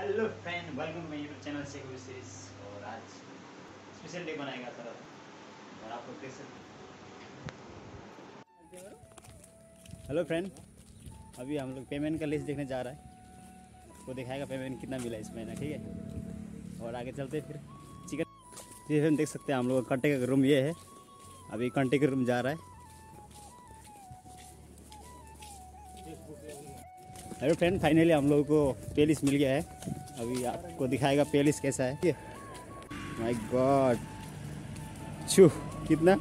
Hello friend, welcome my YouTube channel से series. और आज स्पेशल डे बनाएगा तरह और आप लोग देख सकते हैं। हेलो फ्रेंड, अभी हम लोग पेमेंट का लिस्ट देखने जा रहा है। आपको दिखाएगा पेमेंट कितना मिला इस महीना, ठीक है। और आगे चलते फिर चिकन फ्रेंड देख सकते हैं हम लोग कंटे का रूम ये है। अभी कंटे के रूम जा रहा है। हेलो फ्रेंड, फाइनली हम लोगों को पे लिस्ट मिल गया है। अभी आपको दिखाएगा पे लिस्ट कैसा है। माय गॉड, छू कितना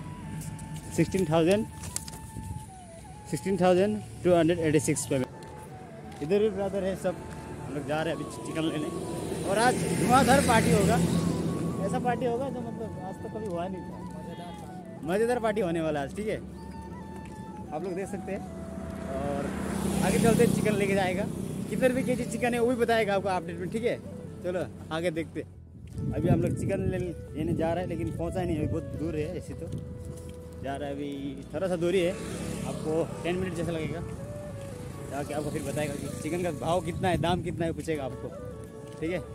16,286 पेमेंट। इधर भी ब्रदर है, सब हम लोग जा रहे हैं अभी चिकन लेने। और आज धुआंधार पार्टी होगा, ऐसा पार्टी होगा जो मतलब आज तक कभी हुआ नहीं था। मज़ेदार पार्टी होने वाला है आज, ठीक है। आप लोग देख सकते हैं। और आगे चलते चिकन लेके जाएगा। कितने रुपये केजी चिकन है वो भी बताएगा आपको अपडेट में, ठीक है। चलो आगे देखते। अभी हम लोग चिकन लेने जा रहे हैं, लेकिन पहुंचा नहीं है, बहुत दूर है। ऐसे तो जा रहा है, अभी थोड़ा सा दूरी है। आपको 10 मिनट जैसा लगेगा। जाके आपको फिर बताएगा कि चिकन का भाव कितना है, दाम कितना है, पूछेगा आपको, ठीक है।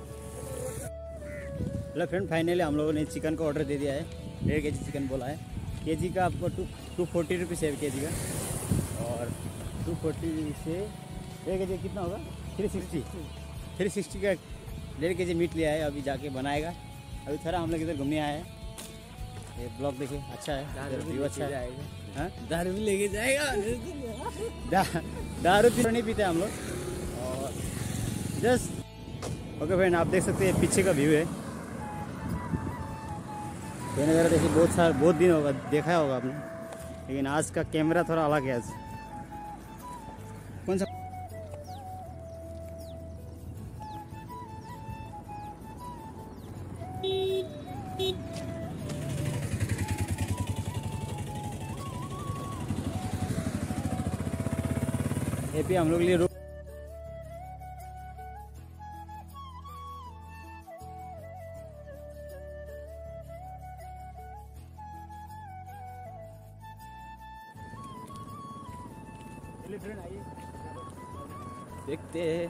हेलो फ्रेंड, फाइनली हम लोगों ने चिकन का ऑर्डर दे दिया है। 1.5 केजी चिकन बोला है। केजी का आपको 240 रुपीज़ है केजी का। और 240 से 1 केजी कितना होगा? 360 का 1.5 केजी मीट लिया है। अभी जाके बनाएगा। अभी थोड़ा हम लोग इधर घूमने आए हैं। ये ब्लॉग देखिए, अच्छा है, व्यू अच्छा है। हाँ, दारू भी लेके जाएगा। दारू पी नहीं पीते हम लोग। और जस्ट ओके फ्रेंड, आप देख सकते हैं पीछे का व्यू है। ये नज़ारा देखिए, बहुत दिन होगा देखा होगा आपने, लेकिन आज का कैमरा थोड़ा अलग है। आज कौन सा ये हम लोग लिए फ्रेंड आइए देखते हैं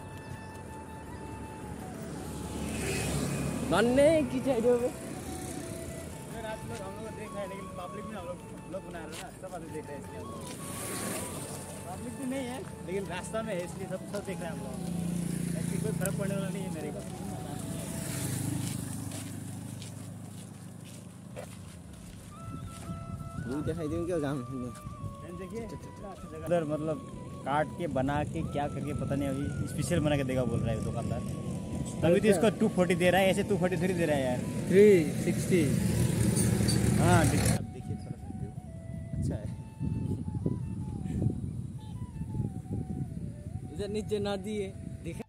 बनने की चाहिए रात लोग हम लोग देख रहे हैं, लेकिन पब्लिक में हम लोग बना रहे हैं ना, सब आदमी देख रहे हैं। इसलिए पब्लिक भी नहीं है, लेकिन रास्ता में है, इसलिए सब देख रहे हैं हम लोग। ऐसी कोई फर्क पड़ने वाला नहीं है मेरे को। दिखाई देंगे क्या काम देखिए उधर मतलब काट के बना के क्या करके पता नहीं, अभी स्पेशल बना के देगा बोल रहा है दुकानदार। तभी तो इसको 240 दे रहा है, ऐसे 243 दे रहा है यार। 360। हाँ देखिए थोड़ा सा अच्छा है। इधर नीचे नदी है, दिखा।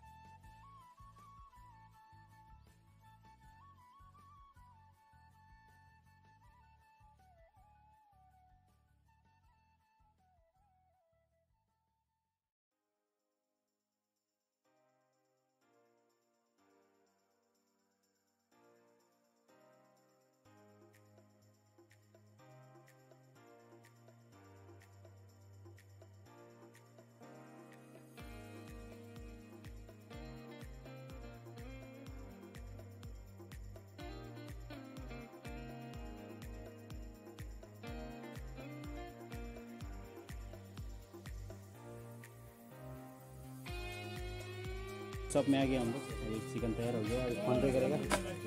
शॉप में आ गया हम लोग। एक चिकन तैयार हो गया, फोन पे करेगा।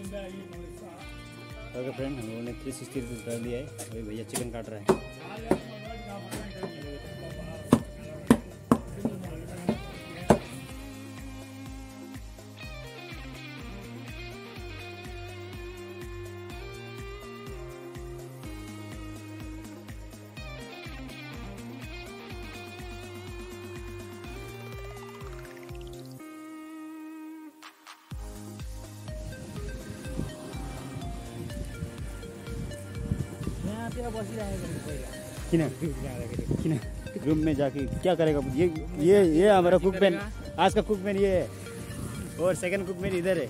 ओके फ्रेंड, हम लोगों ने 360 रुपीज़ कर दिया है। अभी भैया चिकन काट रहा है। रूम में जाके क्या करेगा? ये हमारा कुक मैन, आज का कुक मैन ये है। और सेकंड कुक मैन इधर है।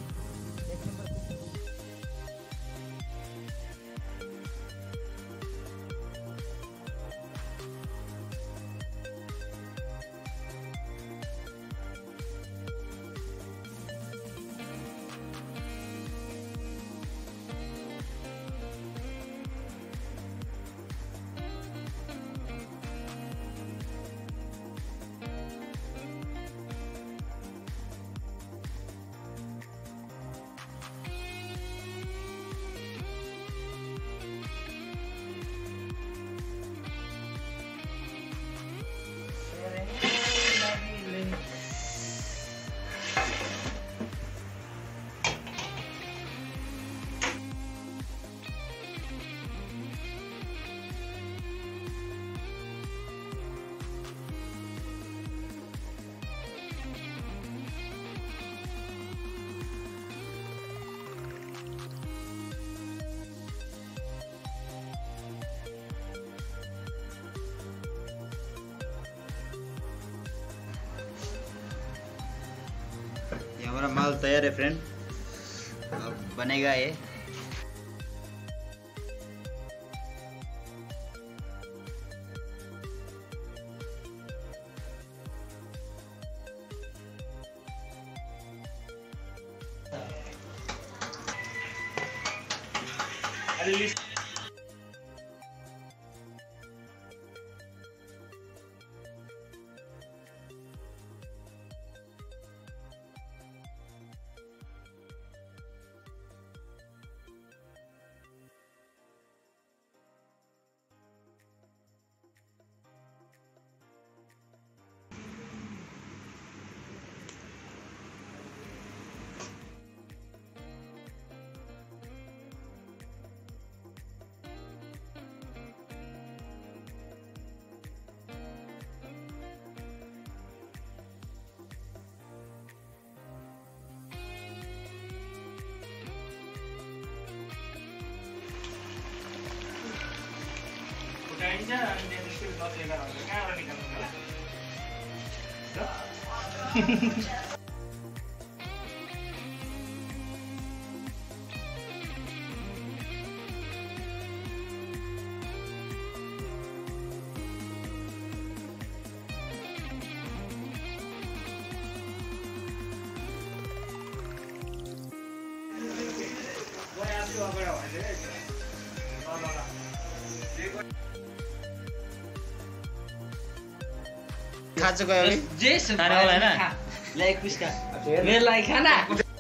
हमारा माल तैयार है फ्रेंड, अब बनेगा ये। खा चुका है अभी खाने वाला है ना, ले एक पीस का मेरे लायक खाना।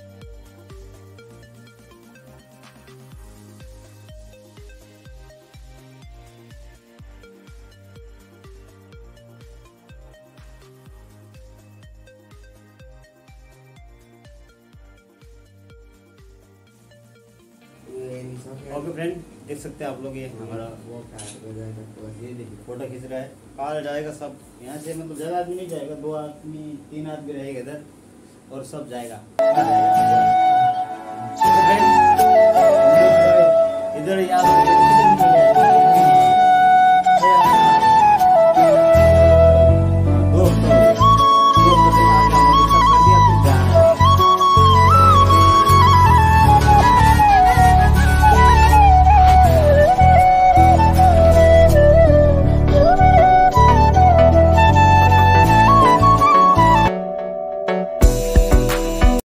ओके फ्रेंड, देख सकते हैं आप लोग, ये हमारा वो फोटो खींच रहा है। कहाँ जाएगा सब, यहाँ से मतलब ज़्यादा आदमी नहीं जाएगा, 2 आदमी 3 आदमी रहेगा इधर और सब जाएगा। इधर यहाँ